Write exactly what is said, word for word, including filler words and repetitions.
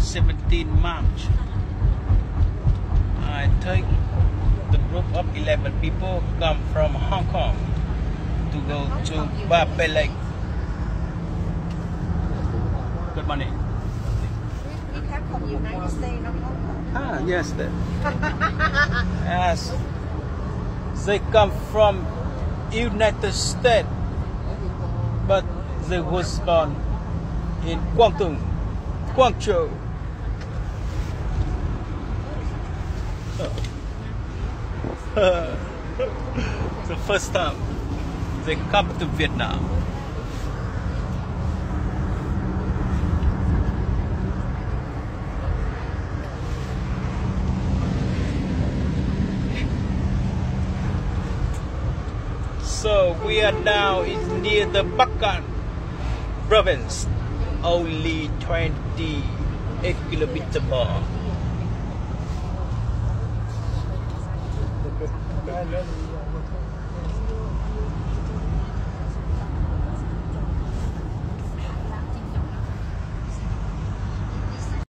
seventeenth March. I think the group of eleven people come from Hong Kong to go to Ba Lake. Good morning. We come from United States, not Hong Kong. Ah, yes, that. Yes. They come from United States, but they was born in Guangdong, Guangzhou. The first time they come to Vietnam. So we are now in near the Bacan province, only twenty-eight kilometers more.